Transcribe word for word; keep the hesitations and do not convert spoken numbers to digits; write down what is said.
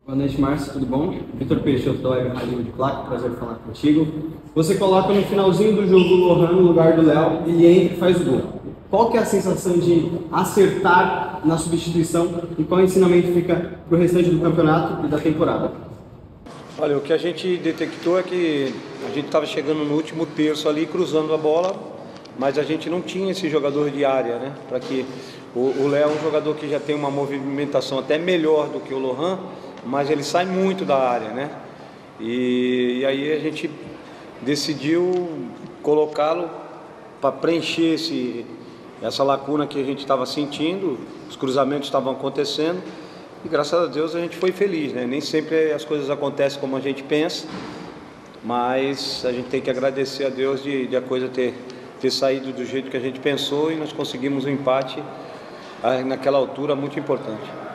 Boa noite, Márcio, tudo bom? Vitor Peixoto, da Web Rádio de Placa, prazer falar contigo. Você coloca no finalzinho do jogo o Lohan no lugar do Léo, ele entra e faz o gol. Qual que é a sensação de acertar na substituição e qual ensinamento fica para o restante do campeonato e da temporada? Olha, o que a gente detectou é que a gente estava chegando no último terço ali, cruzando a bola, mas a gente não tinha esse jogador de área, né? Para que o Léo é um jogador que já tem uma movimentação até melhor do que o Lohan, mas ele sai muito da área, né? E, e aí a gente decidiu colocá-lo para preencher esse, essa lacuna que a gente estava sentindo, os cruzamentos estavam acontecendo e graças a Deus a gente foi feliz, né? Nem sempre as coisas acontecem como a gente pensa, mas a gente tem que agradecer a Deus de, de a coisa ter, ter saído do jeito que a gente pensou e nós conseguimos um empate naquela altura muito importante.